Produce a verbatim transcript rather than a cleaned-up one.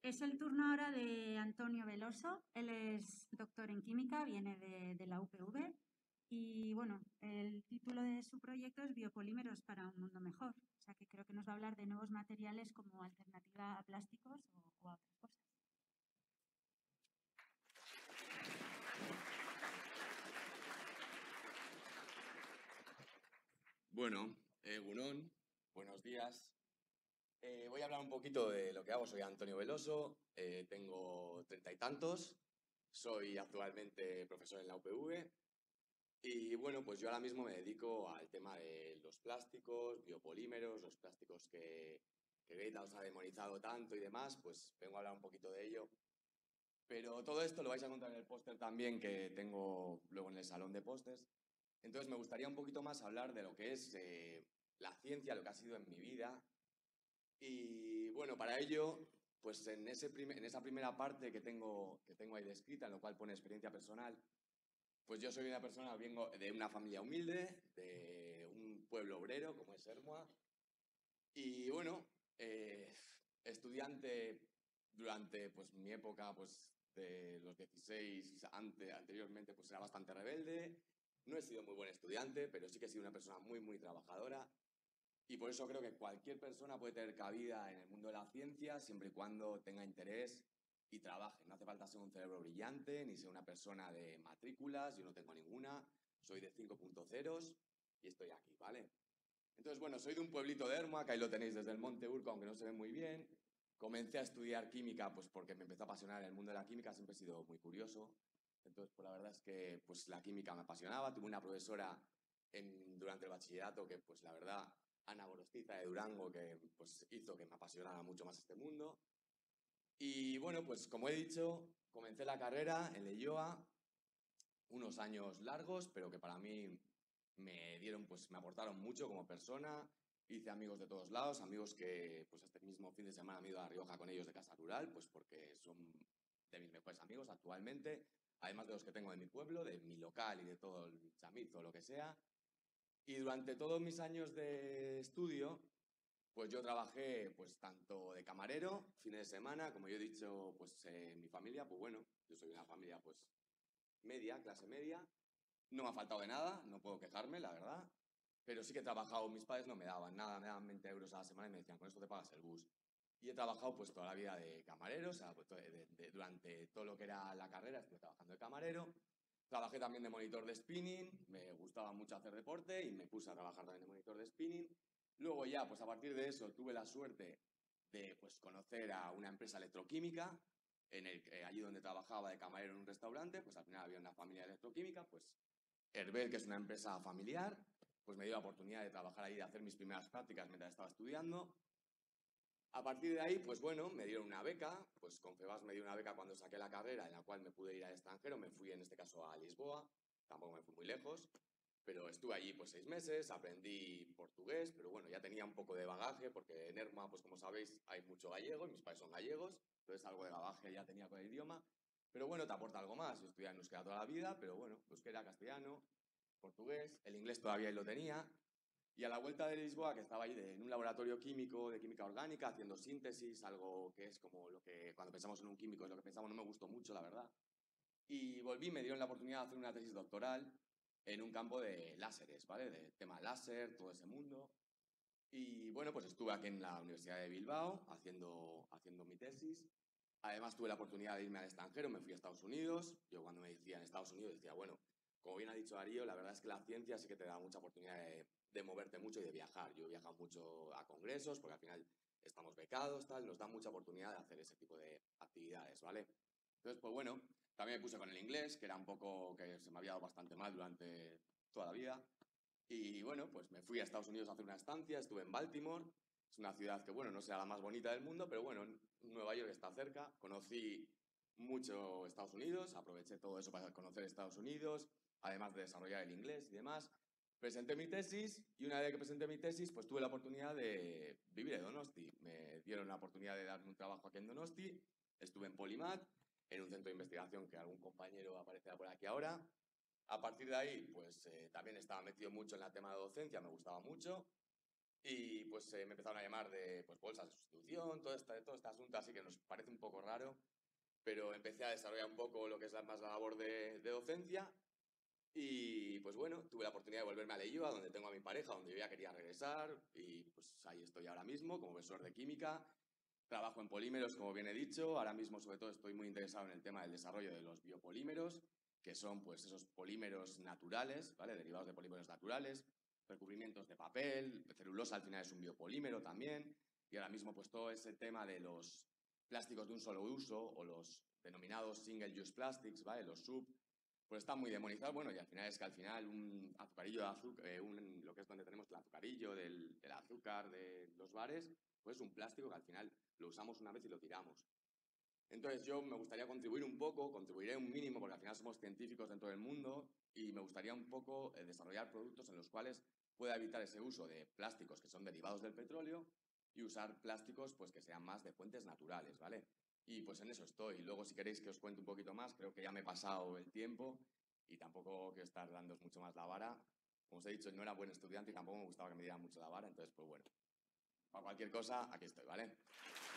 Es el turno ahora de Antonio Veloso. Él es doctor en química, viene de, de la U P V y bueno, el título de su proyecto es Biopolímeros para un mundo mejor. O sea que creo que nos va a hablar de nuevos materiales como alternativa a plásticos o, o a otras cosas. Bueno, eh, Gunón, buenos días. Eh, voy a hablar un poquito de lo que hago. Soy Antonio Veloso, eh, tengo treinta y tantos, soy actualmente profesor en la U P V y bueno, pues yo ahora mismo me dedico al tema de los plásticos, biopolímeros, los plásticos que, que Greta os ha demonizado tanto y demás, pues vengo a hablar un poquito de ello. Pero todo esto lo vais a encontrar en el póster también que tengo luego en el salón de pósters. Entonces me gustaría un poquito más hablar de lo que es eh, la ciencia, lo que ha sido en mi vida. Y bueno, para ello, pues en, ese prim- en esa primera parte que tengo, que tengo ahí descrita, en lo cual pone experiencia personal, pues yo soy una persona, vengo de una familia humilde, de un pueblo obrero como es Hermoa. Y bueno, eh, estudiante durante pues, mi época pues, de los dieciséis, ante, anteriormente, pues era bastante rebelde. No he sido muy buen estudiante, pero sí que he sido una persona muy, muy trabajadora. Y por eso creo que cualquier persona puede tener cabida en el mundo de la ciencia siempre y cuando tenga interés y trabaje. No hace falta ser un cerebro brillante ni ser una persona de matrículas, yo no tengo ninguna, soy de cinco punto cero y estoy aquí, ¿vale? Entonces, bueno, soy de un pueblito de Hermoa, que ahí lo tenéis desde el Monte Urco, aunque no se ve muy bien. Comencé a estudiar química, pues porque me empezó a apasionar el mundo de la química, siempre he sido muy curioso. Entonces, pues la verdad es que pues la química me apasionaba. Tuve una profesora en, durante el bachillerato que, pues la verdad, Ana Gorostiza de Durango, que pues hizo que me apasionara mucho más este mundo. Y bueno, pues como he dicho, comencé la carrera en Leioa, unos años largos, pero que para mí me dieron, pues me aportaron mucho como persona. Hice amigos de todos lados, amigos que pues este mismo fin de semana me he ido a La Rioja con ellos de Casa Rural, pues porque son de mis mejores amigos actualmente, además de los que tengo de mi pueblo, de mi local y de todo el chamizo o lo que sea. Y durante todos mis años de estudio, pues yo trabajé pues tanto de camarero, fines de semana, como yo he dicho, pues eh, mi familia, pues bueno, yo soy una familia pues media, clase media, no me ha faltado de nada, no puedo quejarme, la verdad. Pero sí que he trabajado, mis padres no me daban nada, me daban veinte euros a la semana y me decían, con esto te pagas el bus. Y he trabajado pues toda la vida de camarero, o sea, pues, de- de- de- durante todo lo que era la carrera estuve trabajando de camarero. Trabajé también de monitor de spinning, me gustaba mucho hacer deporte y me puse a trabajar también de monitor de spinning. Luego ya, pues a partir de eso tuve la suerte de pues conocer a una empresa electroquímica, en el, eh, allí donde trabajaba de camarero en un restaurante, pues al final había una familia electroquímica, pues Herbel, que es una empresa familiar, pues me dio la oportunidad de trabajar ahí, de hacer mis primeras prácticas mientras estaba estudiando. A partir de ahí, pues bueno, me dieron una beca, pues Confebask me dio una beca cuando saqué la carrera, en la cual me pude ir al extranjero, me fui en este caso a Lisboa, tampoco me fui muy lejos, pero estuve allí pues seis meses, aprendí portugués, pero bueno, ya tenía un poco de bagaje, porque en Erma, pues como sabéis, hay mucho gallego, y mis padres son gallegos, entonces algo de bagaje ya tenía con el idioma, pero bueno, te aporta algo más, yo estudié en euskera toda la vida, pero bueno, euskera, castellano, portugués, el inglés todavía lo tenía, y a la vuelta de Lisboa, que estaba ahí de- en un laboratorio químico de química orgánica, haciendo síntesis, algo que es como lo que cuando pensamos en un químico es lo que pensamos, no me gustó mucho, la verdad. Y volví, me dieron la oportunidad de hacer una tesis doctoral en un campo de láseres, ¿vale? De tema láser, todo ese mundo. Y bueno, pues estuve aquí en la Universidad de Bilbao haciendo, haciendo mi tesis. Además tuve la oportunidad de irme al extranjero, me fui a Estados Unidos. Yo cuando me decían Estados Unidos decía, bueno, como bien ha dicho Darío, la verdad es que la ciencia sí que te da mucha oportunidad de, de moverte mucho y de viajar. Yo he viajado mucho a congresos porque al final estamos becados, tal, nos da mucha oportunidad de hacer ese tipo de actividades, ¿vale? Entonces, pues bueno, también me puse con el inglés, que era un poco que se me había dado bastante mal durante toda la vida. Y bueno, pues me fui a Estados Unidos a hacer una estancia, estuve en Baltimore, es una ciudad que, bueno, no sea la más bonita del mundo, pero bueno, Nueva York está cerca, conocí mucho Estados Unidos, aproveché todo eso para conocer Estados Unidos, además de desarrollar el inglés y demás. Presenté mi tesis y una vez que presenté mi tesis, pues tuve la oportunidad de vivir en Donosti. Me dieron la oportunidad de darme un trabajo aquí en Donosti, estuve en Polimat, en un centro de investigación que algún compañero aparecerá por aquí ahora. A partir de ahí, pues eh, también estaba metido mucho en el tema de docencia, me gustaba mucho. Y pues eh, me empezaron a llamar de pues, bolsas de sustitución, todo este, todo este asunto así que nos parece un poco raro, pero empecé a desarrollar un poco lo que es la, más la labor de, de docencia y pues bueno, tuve la oportunidad de volverme a Leioa, donde tengo a mi pareja, donde yo ya quería regresar y pues ahí estoy ahora mismo como profesor de química. Trabajo en polímeros, como bien he dicho. Ahora mismo, sobre todo, estoy muy interesado en el tema del desarrollo de los biopolímeros, que son pues esos polímeros naturales, ¿vale? Derivados de polímeros naturales, recubrimientos de papel, celulosa al final es un biopolímero también. Y ahora mismo, pues todo ese tema de los plásticos de un solo uso o los denominados single use plastics, ¿vale? Los sub, pues están muy demonizados. Bueno, y al final es que al final un azucarillo de azúcar, eh, un, lo que es donde tenemos el azucarillo del, del azúcar de los bares, pues es un plástico que al final lo usamos una vez y lo tiramos. Entonces yo me gustaría contribuir un poco, contribuiré un mínimo, porque al final somos científicos dentro del mundo, y me gustaría un poco eh, desarrollar productos en los cuales pueda evitar ese uso de plásticos que son derivados del petróleo y usar plásticos pues que sean más de fuentes naturales, ¿vale? Y pues en eso estoy. Luego si queréis que os cuente un poquito más, creo que ya me he pasado el tiempo y tampoco quiero estar dándoos mucho más la vara. Como os he dicho, no era buen estudiante y tampoco me gustaba que me dieran mucho la vara, entonces pues bueno, para cualquier cosa, aquí estoy, ¿vale?